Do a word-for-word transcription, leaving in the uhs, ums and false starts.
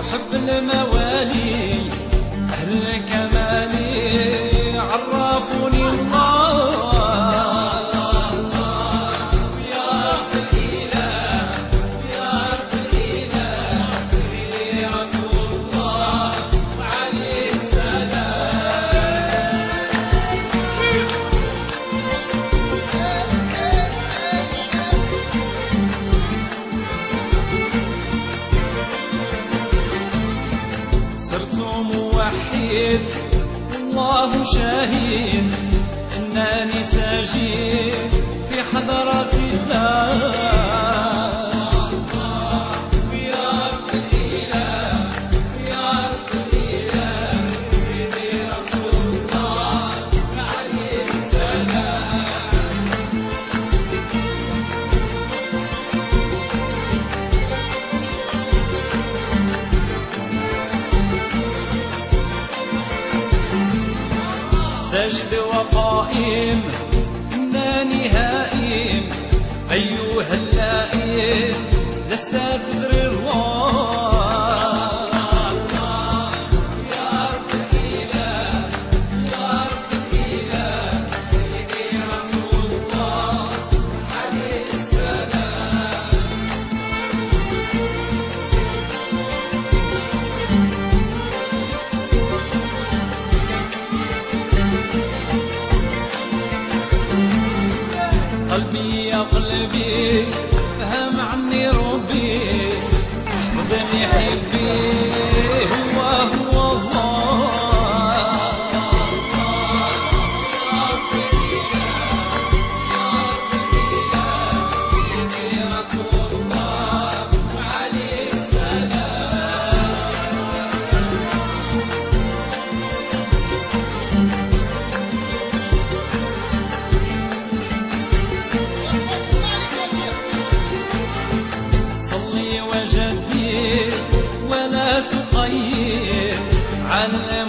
وحب الموالي أهل الكمال عرفوني الله. موحد والله شهيد أنني ساجد في حضرة الله. ساجد وقائم إنني هائم أيها اللائم لست تدري الله. يا رب الإله يا رب الإله سيدي رسول الله عليه السلام. قلبي يا قلبي فهم عني ربي خذني حبي هو هو الله. يا رب الإله يا رب الإله سيدي رسول الله عليه السلام. وجدي ولا تقيد على